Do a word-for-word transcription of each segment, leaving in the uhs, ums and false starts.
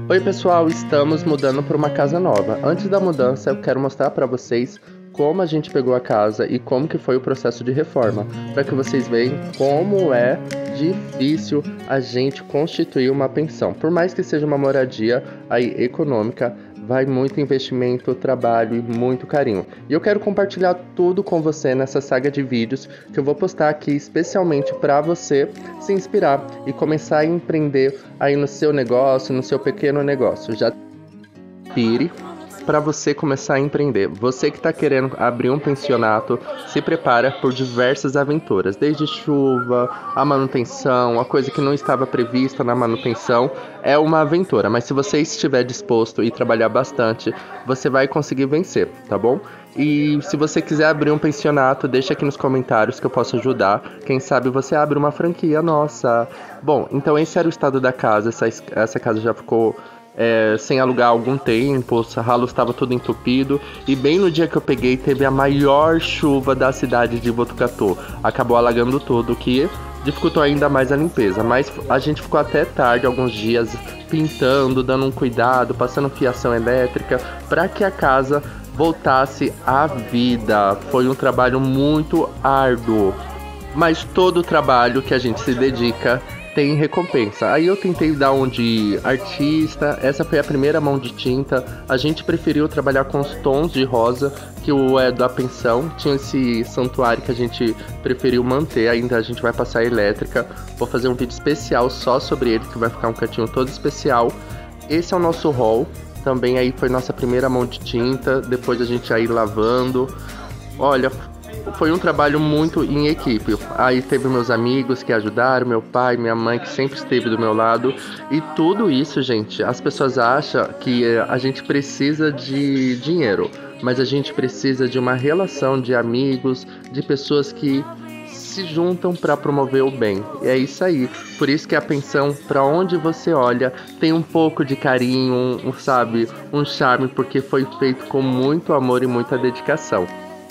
Oi pessoal, estamos mudando para uma casa nova. Antes da mudança, eu quero mostrar para vocês como a gente pegou a casa e como que foi o processo de reforma, para que vocês vejam como é difícil a gente constituir uma pensão. Por mais que seja uma moradia aí econômica, vai muito investimento, trabalho e muito carinho. E eu quero compartilhar tudo com você nessa saga de vídeos que eu vou postar aqui especialmente para você se inspirar e começar a empreender aí no seu negócio, no seu pequeno negócio. Já pire para você começar a empreender. Você que está querendo abrir um pensionato, se prepara por diversas aventuras, desde chuva, a manutenção, a coisa que não estava prevista na manutenção, é uma aventura, mas se você estiver disposto e trabalhar bastante, você vai conseguir vencer, tá bom? E se você quiser abrir um pensionato, deixa aqui nos comentários que eu posso ajudar. Quem sabe você abre uma franquia nossa. Bom, então esse era o estado da casa. Essa, essa casa já ficou É, sem alugar há algum tempo, o ralo estava tudo entupido e bem no dia que eu peguei teve a maior chuva da cidade de Botucatu, acabou alagando tudo, o que dificultou ainda mais a limpeza, mas a gente ficou até tarde, alguns dias, pintando, dando um cuidado, passando fiação elétrica para que a casa voltasse à vida. Foi um trabalho muito árduo, mas todo o trabalho que a gente se dedica tem recompensa. Aí eu tentei dar um de artista, essa foi a primeira mão de tinta. A gente preferiu trabalhar com os tons de rosa, que o é da pensão. Tinha esse santuário que a gente preferiu manter, ainda a gente vai passar a elétrica. Vou fazer um vídeo especial só sobre ele, que vai ficar um cantinho todo especial. Esse é o nosso hall, também aí foi nossa primeira mão de tinta, depois a gente aí lavando. Olha, foi um trabalho muito em equipe. Aí teve meus amigos que ajudaram, meu pai, minha mãe que sempre esteve do meu lado. E tudo isso, gente, as pessoas acham que a gente precisa de dinheiro, mas a gente precisa de uma relação de amigos, de pessoas que se juntam para promover o bem. E é isso aí. Por isso que a pensão, para onde você olha, tem um pouco de carinho, um, sabe, um charme, porque foi feito com muito amor e muita dedicação.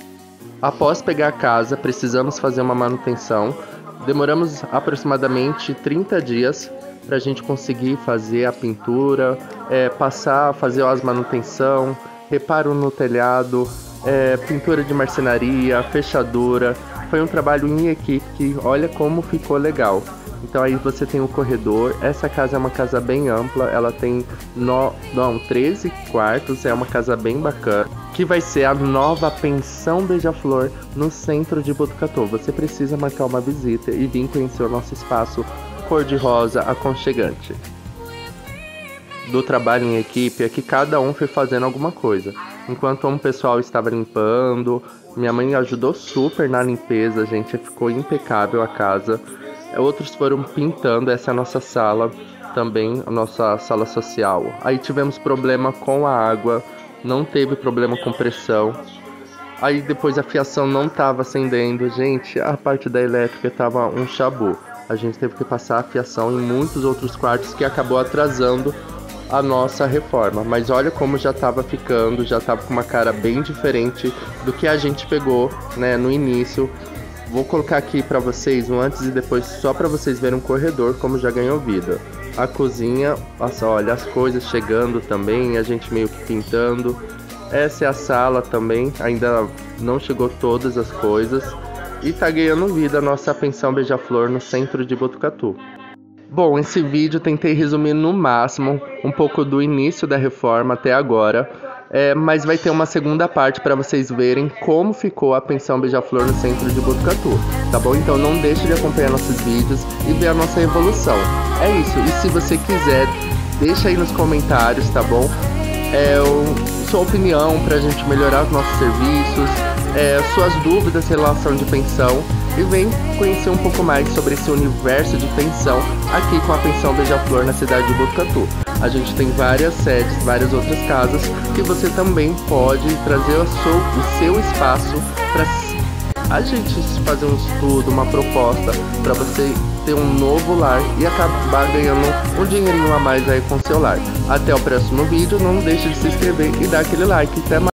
Após pegar a casa, precisamos fazer uma manutenção. Demoramos aproximadamente trinta dias para a gente conseguir fazer a pintura, é, passar, fazer as manutenção, reparo no telhado, é, pintura de marcenaria, fechadura. Foi um trabalho em equipe que olha como ficou legal. Então aí você tem o corredor. Essa casa é uma casa bem ampla, ela tem no, não, treze quartos, é uma casa bem bacana, que vai ser a nova Pensão Beija-Flor no centro de Botucatu. Você precisa marcar uma visita e vir conhecer o nosso espaço cor-de-rosa aconchegante. Do trabalho em equipe é que cada um foi fazendo alguma coisa. Enquanto um pessoal estava limpando, minha mãe ajudou super na limpeza, gente, ficou impecável a casa. Outros foram pintando, essa é a nossa sala, também a nossa sala social. Aí tivemos problema com a água, não teve problema com pressão. Aí depois a fiação não estava acendendo, gente, a parte da elétrica estava um chabu. A gente teve que passar a fiação em muitos outros quartos, que acabou atrasando a nossa reforma. Mas olha como já estava ficando, já estava com uma cara bem diferente do que a gente pegou, né, no início. Vou colocar aqui para vocês um antes e depois, só para vocês verem um corredor como já ganhou vida. A cozinha, nossa, olha as coisas chegando também, a gente meio que pintando. Essa é a sala também, ainda não chegou todas as coisas. E tá ganhando vida a nossa Pensão Beija-Flor no centro de Botucatu. Bom, esse vídeo tentei resumir no máximo um pouco do início da reforma até agora. É, mas vai ter uma segunda parte para vocês verem como ficou a Pensão Beija-Flor no centro de Botucatu, tá bom? Então não deixe de acompanhar nossos vídeos e ver a nossa evolução. É isso, e se você quiser, deixa aí nos comentários, tá bom? É, o, sua opinião para a gente melhorar os nossos serviços, é, suas dúvidas em relação de pensão, e vem conhecer um pouco mais sobre esse universo de pensão aqui com a Pensão Beija-Flor na cidade de Botucatu. A gente tem várias sedes, várias outras casas que você também pode trazer o seu, o seu espaço para a gente fazer um estudo, uma proposta para você ter um novo lar e acabar ganhando um dinheirinho a mais aí com o seu lar. Até o próximo vídeo, não deixe de se inscrever e dar aquele like. Até mais.